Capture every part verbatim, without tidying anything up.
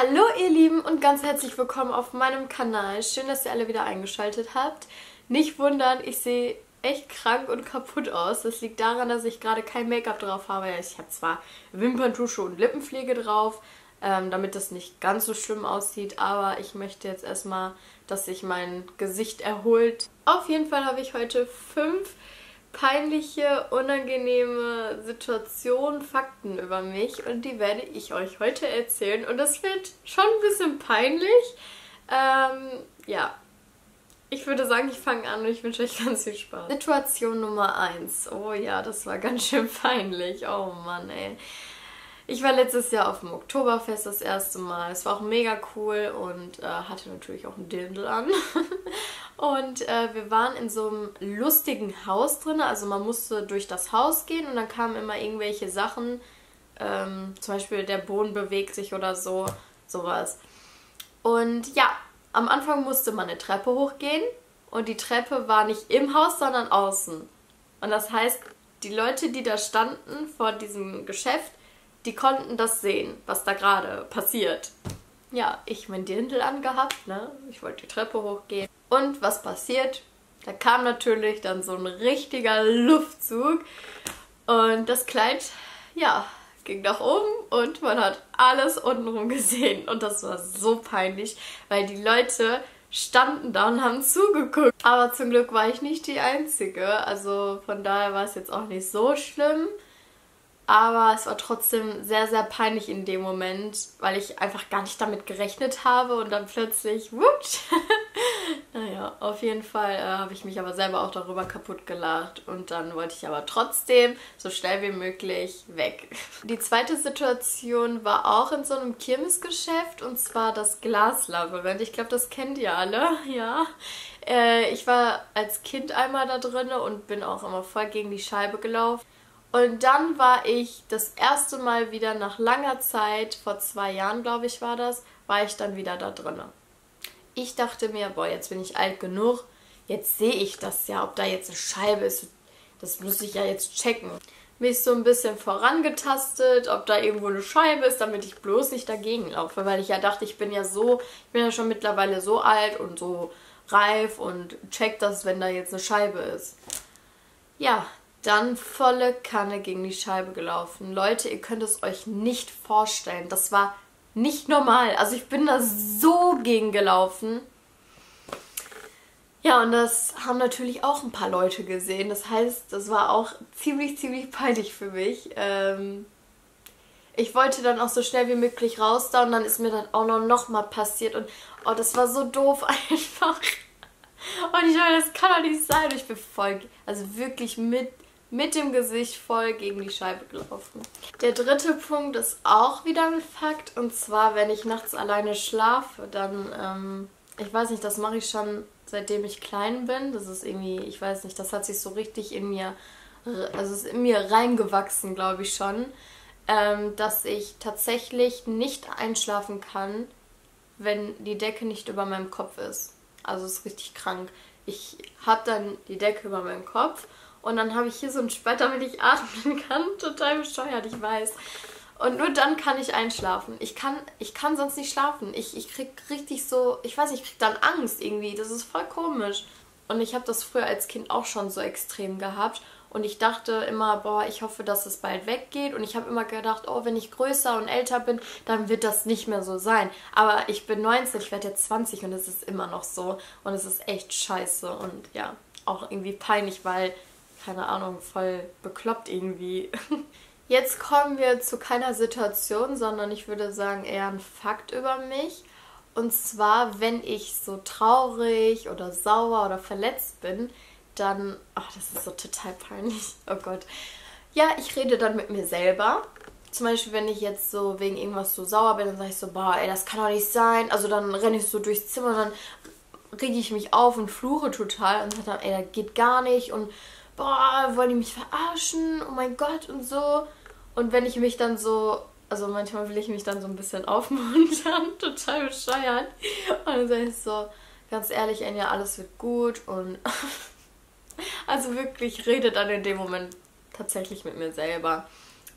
Hallo ihr Lieben und ganz herzlich willkommen auf meinem Kanal. Schön, dass ihr alle wieder eingeschaltet habt. Nicht wundern, ich sehe echt krank und kaputt aus. Das liegt daran, dass ich gerade kein Make-up drauf habe. Ich habe zwar Wimperntusche und Lippenpflege drauf, ähm, damit das nicht ganz so schlimm aussieht, aber ich möchte jetzt erstmal, dass sich mein Gesicht erholt. Auf jeden Fall habe ich heute fünf peinliche, unangenehme Situationen, Fakten über mich und die werde ich euch heute erzählen und das wird schon ein bisschen peinlich. Ähm, ja, ich würde sagen, ich fange an und ich wünsche euch ganz viel Spaß. Situation Nummer eins. Oh ja, das war ganz schön peinlich. Oh Mann, ey. Ich war letztes Jahr auf dem Oktoberfest das erste Mal. Es war auch mega cool und äh, hatte natürlich auch einen Dirndl an. Und äh, wir waren in so einem lustigen Haus drin. Also man musste durch das Haus gehen und dann kamen immer irgendwelche Sachen. Ähm, zum Beispiel der Boden bewegt sich oder so. Sowas. Und ja, am Anfang musste man eine Treppe hochgehen. Und die Treppe war nicht im Haus, sondern außen. Und das heißt, die Leute, die da standen vor diesem Geschäft, die konnten das sehen, was da gerade passiert. Ja, ich mein Dirndl angehabt, ne? Ich wollte die Treppe hochgehen. Und was passiert? Da kam natürlich dann so ein richtiger Luftzug. Und das Kleid, ja, ging nach oben und man hat alles untenrum gesehen. Und das war so peinlich, weil die Leute standen da und haben zugeguckt. Aber zum Glück war ich nicht die Einzige. Also von daher war es jetzt auch nicht so schlimm. Aber es war trotzdem sehr, sehr peinlich in dem Moment, weil ich einfach gar nicht damit gerechnet habe und dann plötzlich, wutsch. Naja, auf jeden Fall äh, habe ich mich aber selber auch darüber kaputt gelacht und dann wollte ich aber trotzdem so schnell wie möglich weg. Die zweite Situation war auch in so einem Kirmesgeschäft und zwar das Glaslabyrinth. Ich glaube, das kennt ihr alle, ja. Äh, ich war als Kind einmal da drin und bin auch immer voll gegen die Scheibe gelaufen. Und dann war ich das erste Mal wieder nach langer Zeit, vor zwei Jahren glaube ich war das, war ich dann wieder da drin. Ich dachte mir, boah, jetzt bin ich alt genug, jetzt sehe ich das ja, ob da jetzt eine Scheibe ist, das muss ich ja jetzt checken. Mich so ein bisschen vorangetastet, ob da irgendwo eine Scheibe ist, damit ich bloß nicht dagegen laufe, weil ich ja dachte, ich bin ja so, ich bin ja schon mittlerweile so alt und so reif und check das, wenn da jetzt eine Scheibe ist. Ja, dann volle Kanne gegen die Scheibe gelaufen. Leute, ihr könnt es euch nicht vorstellen. Das war nicht normal. Also ich bin da so gegen gelaufen. Ja, und das haben natürlich auch ein paar Leute gesehen. Das heißt, das war auch ziemlich, ziemlich peinlich für mich. Ähm ich wollte dann auch so schnell wie möglich raus da und dann ist mir dann auch noch, noch mal passiert. Und oh, das war so doof einfach. Und ich meine, das kann doch nicht sein. Ich bin voll, also wirklich mit... mit dem Gesicht voll gegen die Scheibe gelaufen. Der dritte Punkt ist auch wieder ein Fakt. Und zwar, wenn ich nachts alleine schlafe, dann, ähm, ich weiß nicht, das mache ich schon seitdem ich klein bin. Das ist irgendwie, ich weiß nicht, das hat sich so richtig in mir, also ist in mir reingewachsen, glaube ich schon, ähm, dass ich tatsächlich nicht einschlafen kann, wenn die Decke nicht über meinem Kopf ist. Also es ist richtig krank. Ich habe dann die Decke über meinem Kopf und dann habe ich hier so einen Spalt, damit ich atmen kann. Total bescheuert, ich weiß. Und nur dann kann ich einschlafen. Ich kann, ich kann sonst nicht schlafen. Ich, ich krieg richtig so, ich weiß nicht, ich krieg dann Angst irgendwie. Das ist voll komisch. Und ich habe das früher als Kind auch schon so extrem gehabt. Und ich dachte immer, boah, ich hoffe, dass es bald weggeht. Und ich habe immer gedacht, oh, wenn ich größer und älter bin, dann wird das nicht mehr so sein. Aber ich bin neunzehn, ich werde jetzt zwanzig und es ist immer noch so. Und es ist echt scheiße und ja, auch irgendwie peinlich, weil... keine Ahnung, voll bekloppt irgendwie. Jetzt kommen wir zu keiner Situation, sondern ich würde sagen eher ein Fakt über mich. Und zwar, wenn ich so traurig oder sauer oder verletzt bin, dann... ach, das ist so total peinlich. Oh Gott. Ja, ich rede dann mit mir selber. Zum Beispiel, wenn ich jetzt so wegen irgendwas so sauer bin, dann sage ich so, boah, ey, das kann doch nicht sein. Also dann renne ich so durchs Zimmer und dann rege ich mich auf und fluche total und sage dann, ey, das geht gar nicht und boah, wollen die mich verarschen? Oh mein Gott und so. Und wenn ich mich dann so, also manchmal will ich mich dann so ein bisschen aufmuntern, total bescheuert. Und dann sage ich so, ganz ehrlich, Enya, alles wird gut. Und also wirklich, ich rede dann in dem Moment tatsächlich mit mir selber.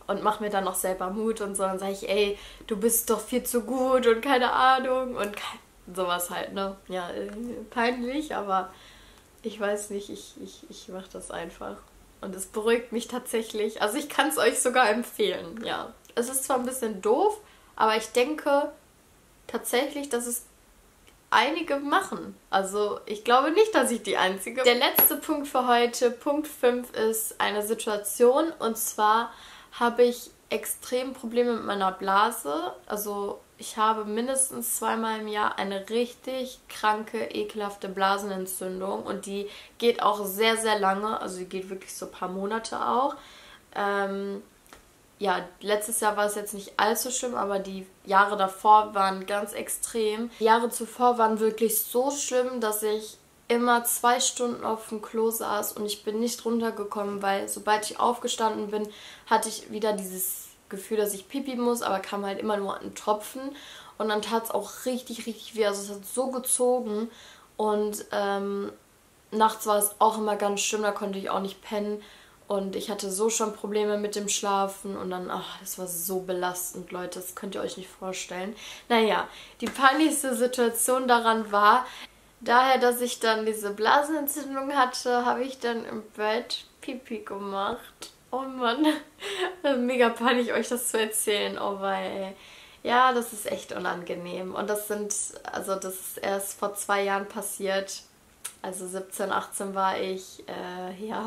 und mache mir dann noch selber Mut und so. Dann sage ich, ey, du bist doch viel zu gut und keine Ahnung und sowas halt, ne? Ja, äh, peinlich, aber ich weiß nicht, ich, ich, ich mache das einfach. Und es beruhigt mich tatsächlich. Also ich kann es euch sogar empfehlen, ja. Es ist zwar ein bisschen doof, aber ich denke tatsächlich, dass es einige machen. Also ich glaube nicht, dass ich die Einzige bin. Der letzte Punkt für heute, Punkt fünf, ist eine Situation. Und zwar habe ich extrem Probleme mit meiner Blase. Also ich habe mindestens zweimal im Jahr eine richtig kranke, ekelhafte Blasenentzündung. Und die geht auch sehr, sehr lange. Also die geht wirklich so ein paar Monate auch. Ähm... Ja, letztes Jahr war es jetzt nicht allzu schlimm, aber die Jahre davor waren ganz extrem. Die Jahre zuvor waren wirklich so schlimm, dass ich immer zwei Stunden auf dem Klo saß und ich bin nicht runtergekommen, weil sobald ich aufgestanden bin, hatte ich wieder dieses Gefühl, dass ich pipi muss, aber kam halt immer nur ein Tropfen und dann tat es auch richtig, richtig weh. Also es hat so gezogen und ähm, nachts war es auch immer ganz schlimm, da konnte ich auch nicht pennen. Und ich hatte so schon Probleme mit dem Schlafen und dann, ach, das war so belastend, Leute, das könnt ihr euch nicht vorstellen. Naja, die peinlichste Situation daran war, daher, dass ich dann diese Blasenentzündung hatte, habe ich dann im Bett Pipi gemacht. Oh Mann, mega peinlich, euch das zu erzählen, oh weil, ja, das ist echt unangenehm. Und das sind, also das ist erst vor zwei Jahren passiert, also siebzehn, achtzehn war ich, äh, ja...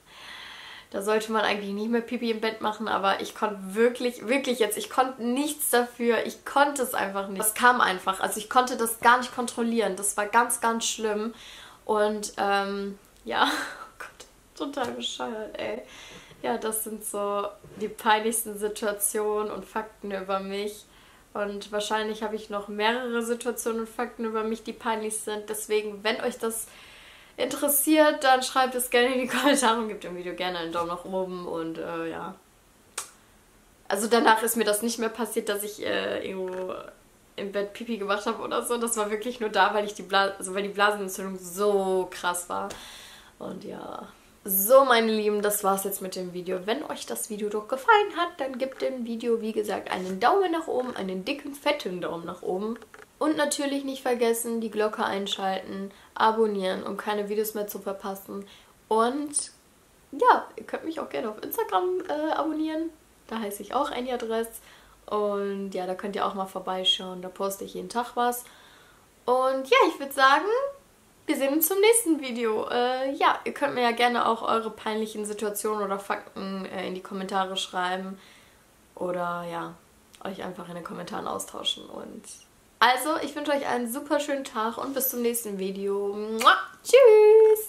Da sollte man eigentlich nicht mehr Pipi im Bett machen, aber ich konnte wirklich, wirklich jetzt, ich konnte nichts dafür. Ich konnte es einfach nicht. Es kam einfach. Also ich konnte das gar nicht kontrollieren. Das war ganz, ganz schlimm. Und ähm, ja, oh Gott, total bescheuert, ey. Ja, das sind so die peinlichsten Situationen und Fakten über mich. Und wahrscheinlich habe ich noch mehrere Situationen und Fakten über mich, die peinlich sind. Deswegen, wenn euch das interessiert, dann schreibt es gerne in die Kommentare und gebt dem Video gerne einen Daumen nach oben und äh, ja. Also danach ist mir das nicht mehr passiert, dass ich äh, irgendwo im Bett Pipi gemacht habe oder so. Das war wirklich nur da, weil ich die Blas also weil die Blasenentzündung so krass war. Und ja. So, meine Lieben, das war's jetzt mit dem Video. Wenn euch das Video doch gefallen hat, dann gebt dem Video, wie gesagt, einen Daumen nach oben, einen dicken, fetten Daumen nach oben. Und natürlich nicht vergessen, die Glocke einschalten, abonnieren, um keine Videos mehr zu verpassen. Und ja, ihr könnt mich auch gerne auf Instagram äh, abonnieren. Da heiße ich auch Anja-Dress. Und ja, da könnt ihr auch mal vorbeischauen. Da poste ich jeden Tag was. Und ja, ich würde sagen, wir sehen uns zum nächsten Video. Äh, ja, ihr könnt mir ja gerne auch eure peinlichen Situationen oder Fakten äh, in die Kommentare schreiben. Oder ja, euch einfach in den Kommentaren austauschen. Und also, ich wünsche euch einen super schönen Tag und bis zum nächsten Video. Mua, tschüss!